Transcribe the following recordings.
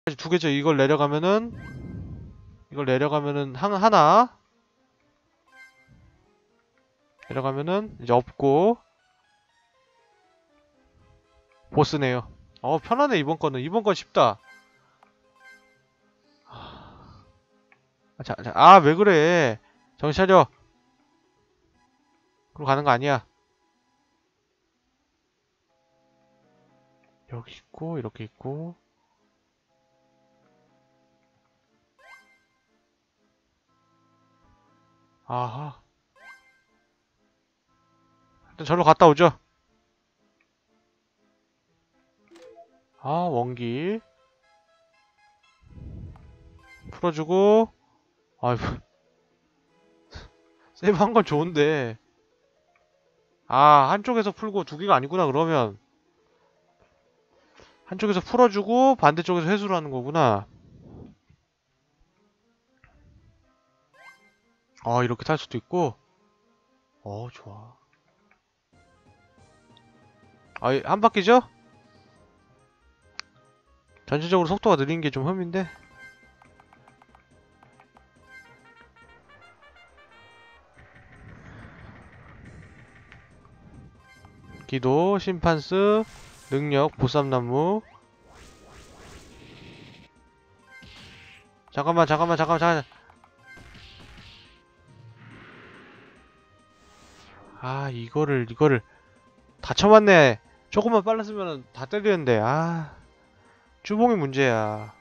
두 개죠. 이걸 내려가면은 하나 내려가면은 이제 없고 보스네요. 편하네. 이번 건 쉽다. 왜 그래. 정신 차려. 그럼 가는 거 아니야. 여기 있고 이렇게 있고. 아하. 일단 절로 갔다 오죠. 원기 풀어주고. 아이고. 세이브 한 건 좋은데. 한쪽에서 풀고 두 개가 아니구나. 그러면 한쪽에서 풀어주고 반대쪽에서 회수를 하는 거구나. 이렇게 탈 수도 있고. 좋아. 한 바퀴죠? 전체적으로 속도가 느린 게 좀 흠인데. 기도, 심판스, 능력, 보쌈나무. 잠깐만. 이거를 다 쳐맞네. 조금만 빨랐으면 다 때리는데. 쭈봉이 문제야.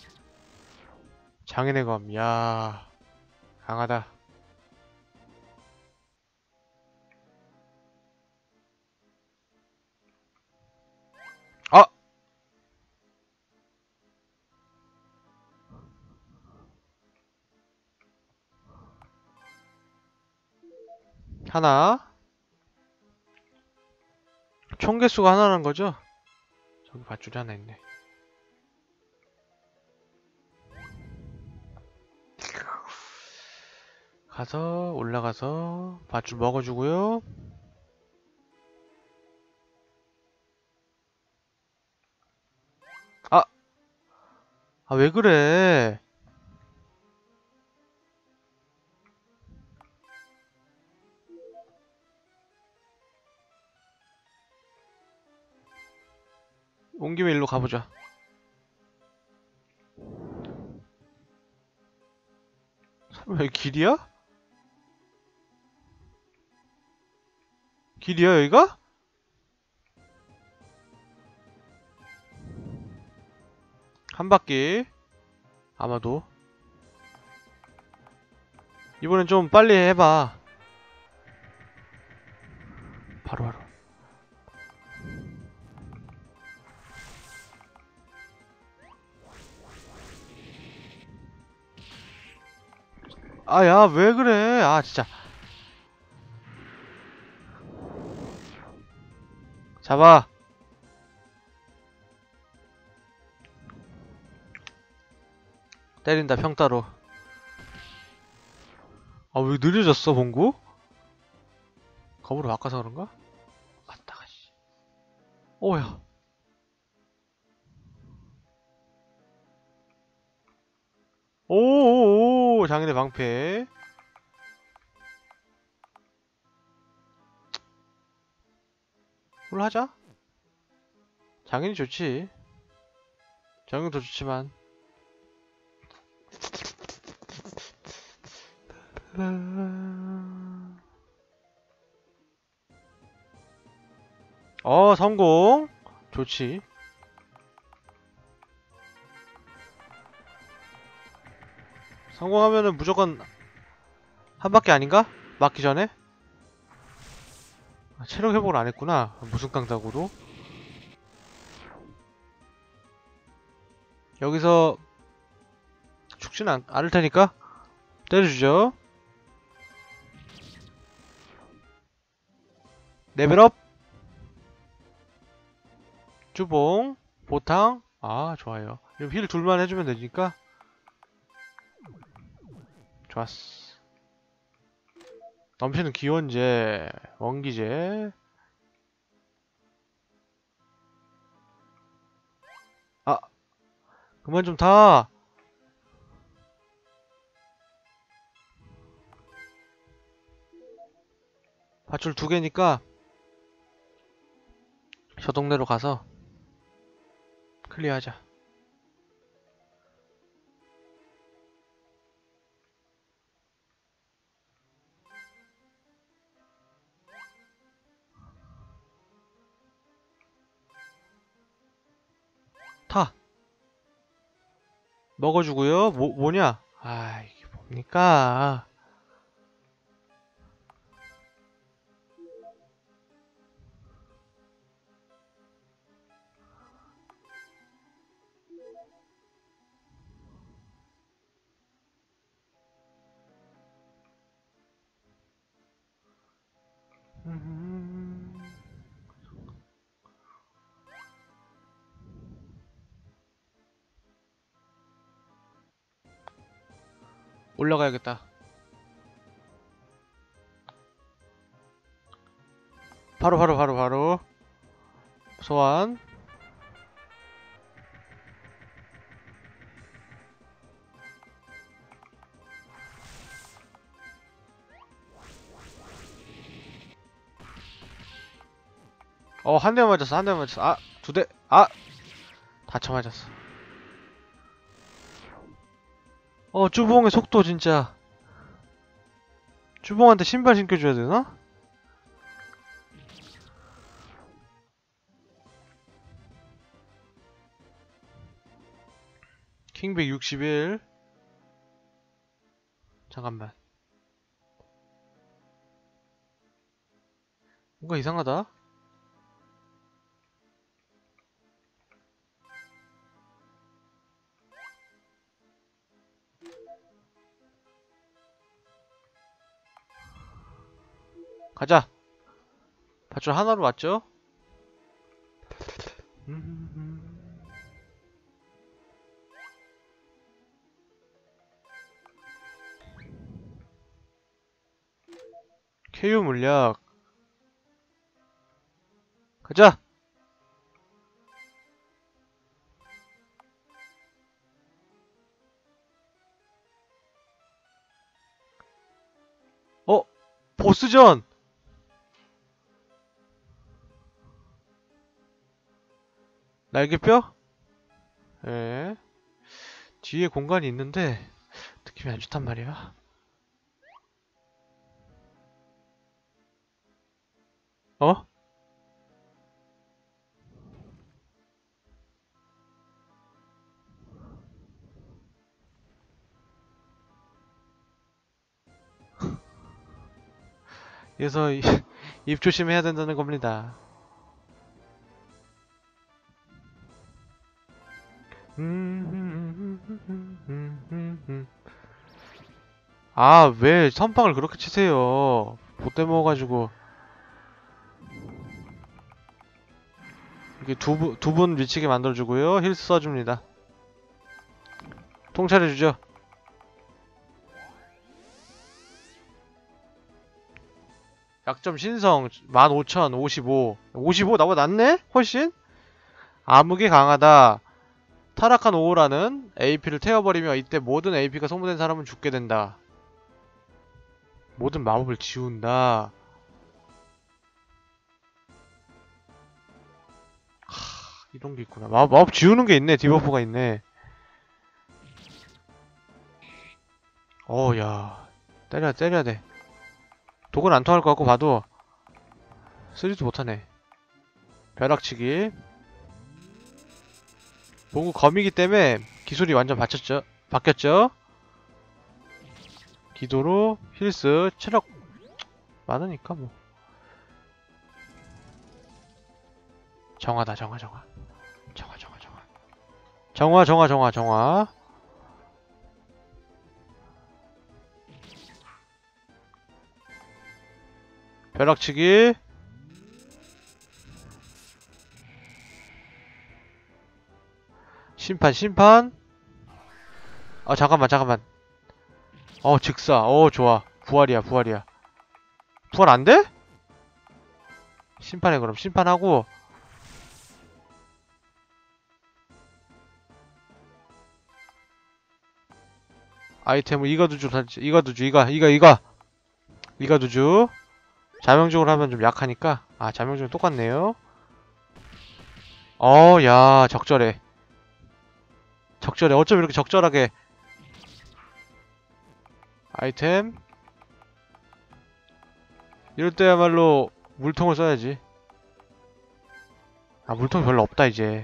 장인의 검. 야, 강하다. 아! 하나. 총 개수가 하나라는 거죠? 저기 밧줄이 하나 있네. 올라가서 밧줄 먹어주고요. 왜 그래? 온 김에 일로 가보자. 설마 여기 길이야? 길이야, 여기가? 한 바퀴. 아마도. 이번엔 좀 빨리 해봐. 바로. 야, 왜 그래? 진짜. 잡아. 때린다, 평따로. 왜 느려졌어, 봉구? 검으로 바꿔서 그런가? 갔다가, 씨. 오야. 오오오, 장인의 방패. 뭘 하자? 장인이 좋지. 장인도 좋지만. 성공. 좋지. 성공하면은 무조건 한 바퀴 아닌가? 맞기 전에? 체력 회복을 안 했구나. 무슨 깡다구로. 여기서 죽지는 않을 테니까 때려주죠. 레벨업. 주봉. 보탕. 좋아요. 이럼 힐 둘만 해주면 되니까. 좋았어. 넘치는 기원제. 원기제. 그만 좀 타. 밧줄 2개니까 저 동네로 가서 클리어하자. 타. 먹어주고요. 뭐냐? 아, 이게 뭡니까? 올라가야겠다. 바로 소환. 한 대 맞았어. 한 대 맞았어. 아, 2대. 아, 다쳐 맞았어. 쭈봉의 속도 진짜. 쭈봉한테 신발 신겨줘야 되나? 킹 161. 잠깐만. 뭔가 이상하다. 가자. 밧줄 하나로 왔죠? KO 물약. 가자. 보스전. 날개뼈? 예. 뒤에 공간이 있는데 느낌이 안 좋단 말이야. 어? 그래서 입 조심해야 된다는 겁니다. 아, 왜 선빵을 그렇게 치세요? 못돼 먹어가지고. 이게 두 분 미치게 만들어주고요. 힐스 써줍니다. 통찰해주죠. 약점 신성 15,000 55. 55 나보다 낫네? 훨씬? 암흑이 강하다. 타락한 오호라는 AP를 태워버리며 이때 모든 AP가 소모된 사람은 죽게 된다. 모든 마법을 지운다. 이런 게 있구나. 마법 지우는 게 있네. 디버프가 있네. 야. 때려야 돼. 독은 안 통할 것 같고 봐도 쓰지도 못하네. 벼락치기. 보고 검이기 때문에 기술이 완전 바뀌었죠? 기도로 힐스 체력 많으니까 뭐. 정화다. 정화. 벼락치기. 심판. 잠깐만. 직사. 좋아. 부활이야. 부활 안 돼? 심판해, 그럼. 심판하고. 아이템을 이가두주 달지. 이가두주 이가두주. 자명종으로 하면 좀 약하니까. 아, 자명종 똑같네요. 야, 적절해. 적절해. 어쩜 이렇게 적절하게. 아이템. 이럴 때야말로 물통을 써야지. 아, 물통이 별로 없다 이제.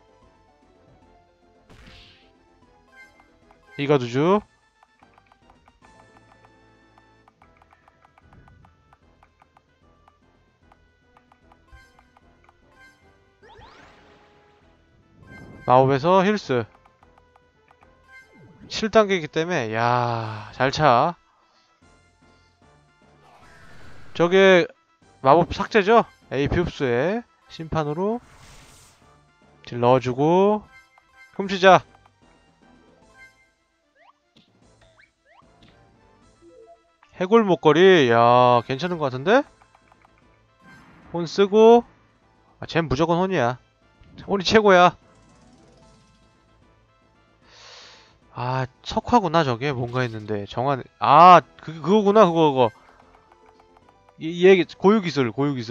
이가두주. 마법에서 힐스. 7단계이기 때문에 야, 잘 차. 저게 마법 삭제죠? AP 흡수에 심판으로 딜 넣어주고 훔치자. 해골 목걸이. 야, 괜찮은 것 같은데? 혼 쓰고. 아, 쟨 무조건 혼이야. 혼이 최고야. 아, 석화구나 저게. 뭔가 했는데 정한. 아, 그거구나. 그거. 이 얘기 고유기술.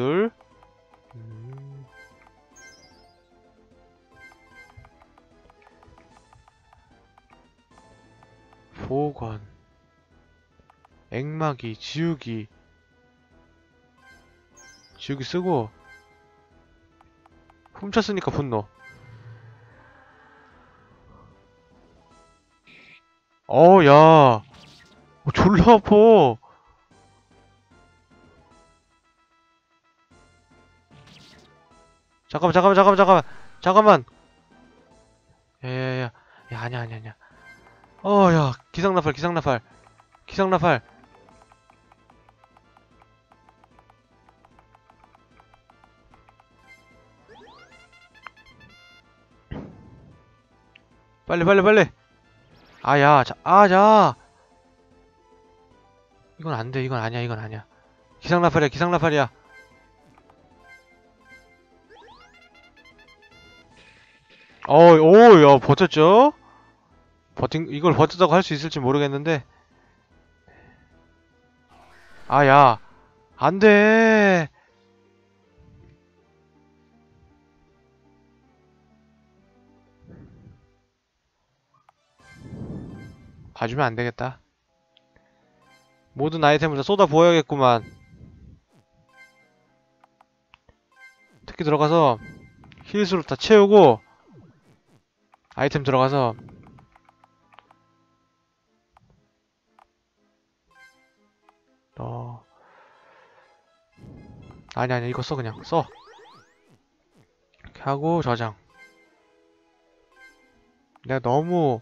보건, 액마기, 지우기 쓰고 훔쳤으니까 분노. 야, 졸라 아파. 잠깐만. 야야야, 야, 아니야. 야, 기상나팔. 빨리. 자. 이건 안 돼. 이건 아니야. 기상나팔이야. 야, 버텼죠? 이걸 버텼다고 할 수 있을지 모르겠는데. 야, 안 돼. 봐주면 안 되겠다. 모든 아이템을 다 쏟아 부어야겠구만. 특히 들어가서 힐수로 다 채우고 아이템 들어가서 아니야 이거 써. 그냥 써. 이렇게 하고 저장. 내가 너무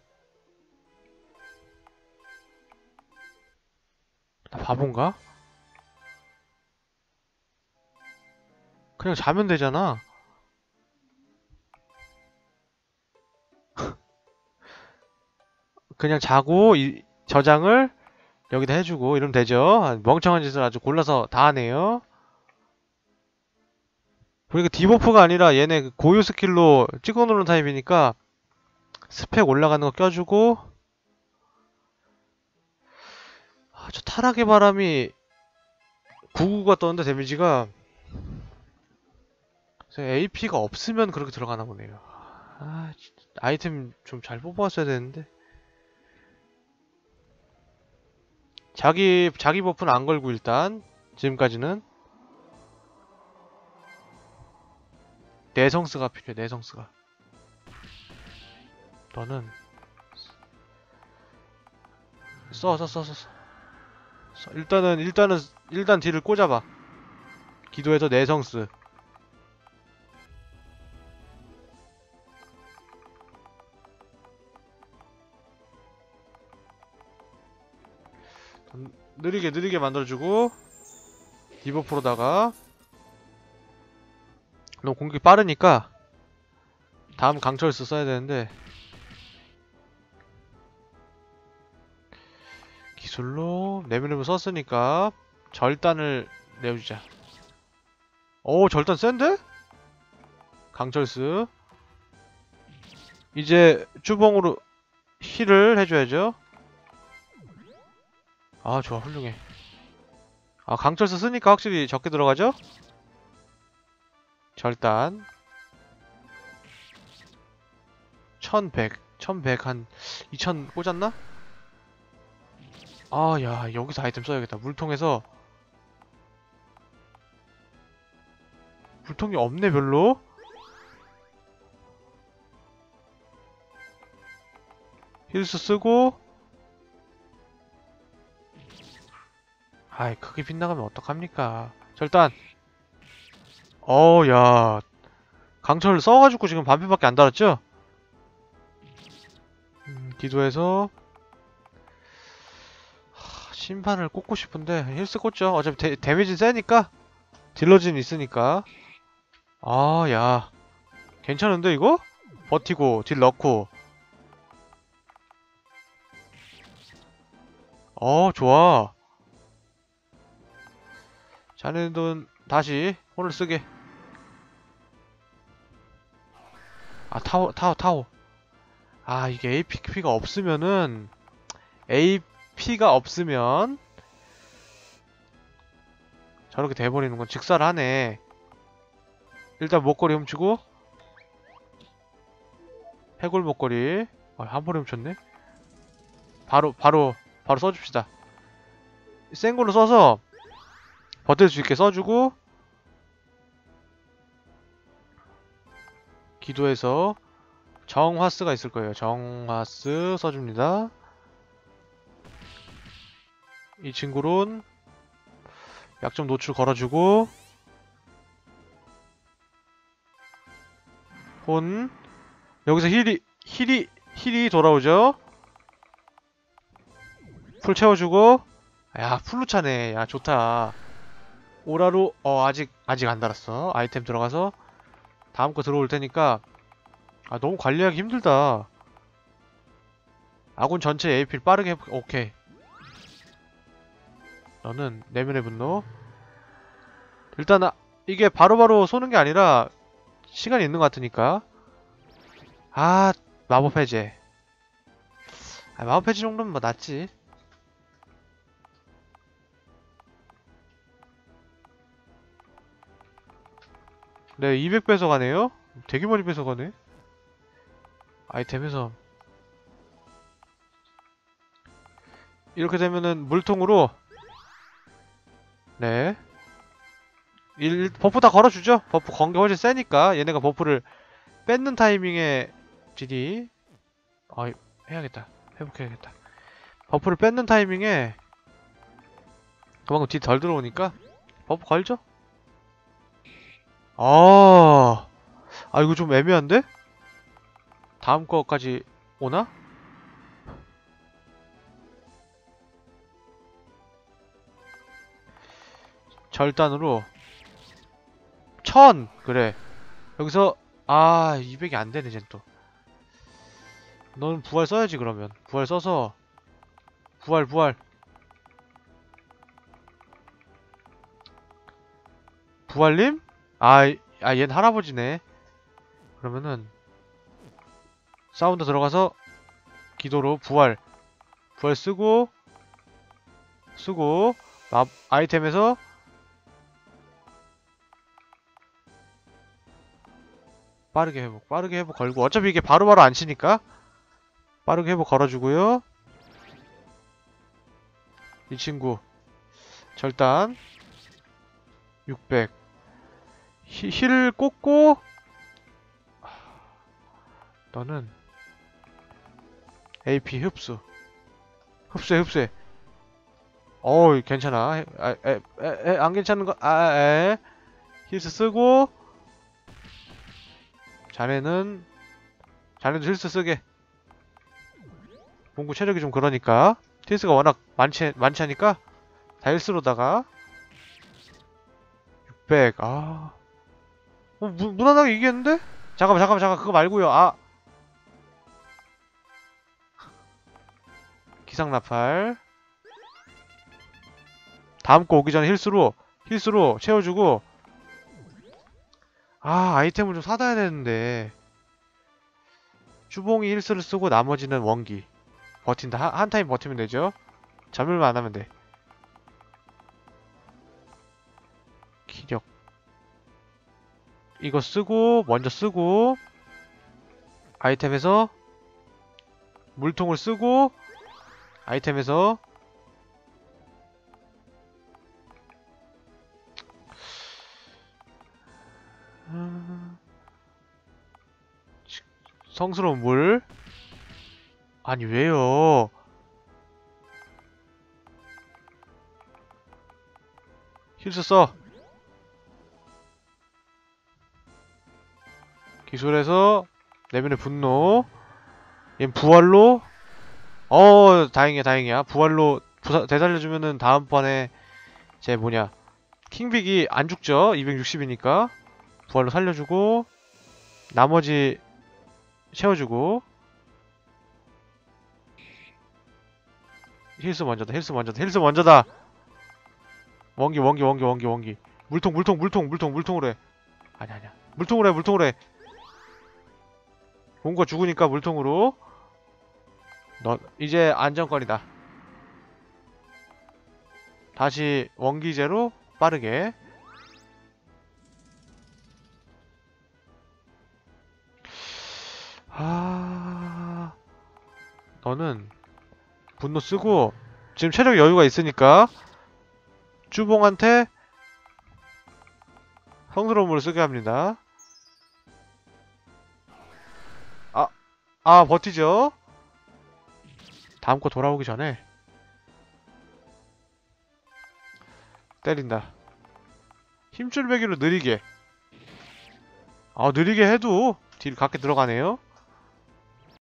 나 바본가? 그냥 자면 되잖아. 그냥 자고 저장을 여기다 해주고 이러면 되죠. 멍청한 짓을 아주 골라서 다 하네요. 보니까 디버프가 아니라 얘네 그 고유 스킬로 찍어놓는 타입이니까 스펙 올라가는 거 껴주고. 저 타락의 바람이 99가 떴는데 데미지가 AP가 없으면 그렇게 들어가나 보네요. 진짜 아이템 좀 잘 뽑아왔어야 되는데. 자기 버프는 안 걸고 일단 지금까지는 내성스가 필요해. 내성스가. 너는 써. 일단 딜을 꽂아봐. 기도해서 내성스. 느리게 만들어주고 디버프로다가 너무 공격이 빠르니까 다음 강철스 써야 되는데 기술로 내밀으면 썼으니까 절단을 내어주자. 절단 센데? 강철스. 이제 주봉으로 힐을 해줘야죠. 아, 좋아. 훌륭해. 아, 강철수 쓰니까 확실히 적게 들어가죠? 절단 1100 한 2000 꽂았나? 아, 야, 여기서 아이템 써야겠다. 물통에서. 물통이 없네, 별로. 힐스 쓰고. 아이, 크게 빗나가면 어떡합니까? 절단. 야. 강철 써가지고 지금 반피밖에 안 달았죠? 기도해서 심판을 꽂고 싶은데 힐스 꽂죠. 어차피 데미지는 세니까. 딜러진 있으니까. 아, 야. 괜찮은데 이거? 버티고 딜 넣고. 좋아. 자네는 다시 혼을 쓰게. 아, 타워. 아, 이게 AP가 없으면은 AP가 없으면 저렇게 돼버리는 건 직살하네. 일단 목걸이 훔치고. 해골 목걸이. 한 번에 훔쳤네. 바로 써줍시다. 센 걸로 써서 버틸 수 있게 써주고. 기도해서 정화스가 있을 거예요. 정화스 써줍니다. 이 친구론 약점 노출 걸어주고. 혼. 여기서 힐이 돌아오죠. 풀 채워주고. 야, 풀로 차네. 야, 좋다. 오라로 아직 안 달았어. 아이템 들어가서 다음 거 들어올 테니까. 아, 너무 관리하기 힘들다. 아군 전체 AP를 빠르게 오케이. 너는 내면의 분노. 일단 이게 바로바로 쏘는 게 아니라 시간이 있는 것 같으니까. 아, 마법 해제. 마법 해제 정도면 뭐 낫지. 네, 200배속 가네요? 되게 많이 뺏어가네. 아이템에서 이렇게 되면은 물통으로. 네, 버프 다 걸어주죠. 버프 건 게 훨씬 세니까. 얘네가 버프를 뺏는 타이밍에 딜이 해야겠다. 회복해야겠다. 버프를 뺏는 타이밍에 그만큼 딜 덜 들어오니까 버프 걸죠. 이거 좀 애매한데? 다음 거까지 오나? 절단으로 1000! 그래. 여기서 200이 안 되네, 쟨 또. 넌 부활 써야지, 그러면. 부활 써서 부활. 부활님? 얘는 할아버지네. 그러면은 사운드 들어가서 기도로 부활 쓰고 아이템에서 빠르게 회복 걸고. 어차피 이게 바로바로 안 치니까 빠르게 회복 걸어주고요. 이 친구 절단 600 힐을 꽂고. 너는 AP 흡수해. 괜찮아. 안 괜찮은 거. 힐스 쓰고. 자네도 힐스 쓰게. 공구 체력이 좀 그러니까. 힐스가 워낙 많지 하니까 다 힐스로다가 600. 무난하게 이기겠는데? 잠깐만. 그거 말고요. 기상나팔. 다음 거 오기 전에 힐스로 채워주고. 아이템을 좀 사다야 되는데. 주봉이 힐스를 쓰고 나머지는 원기. 버틴다. 한 타임 버티면 되죠. 잠들만 안 하면 돼. 기력. 이거 쓰고, 먼저 쓰고, 아이템에서, 물통을 쓰고, 아이템에서, 성스러운 물. 아니, 왜요? 힐스 써. 기술에서 내면의 분노. 얜 부활로. 다행이야, 다행이야. 부활로 되살려주면은 다음번에 제 뭐냐 킹빅이 안 죽죠. 260이니까 부활로 살려주고 나머지 채워주고. 힐스 먼저다, 힐스 먼저다, 힐스 먼저다. 원기 원기 원기 원기 원기. 물통으로 해. 아니야 물통으로 해. 뭔가 죽으니까 물통으로. 너 이제 안정권이다. 다시 원기제로 빠르게. 너는 분노 쓰고 지금 체력 여유가 있으니까 쭈봉한테 성스러움을 쓰게 합니다. 버티죠. 다음 거 돌아오기 전에 때린다. 힘줄배기로 느리게. 느리게 해도 딜 각게 들어가네요.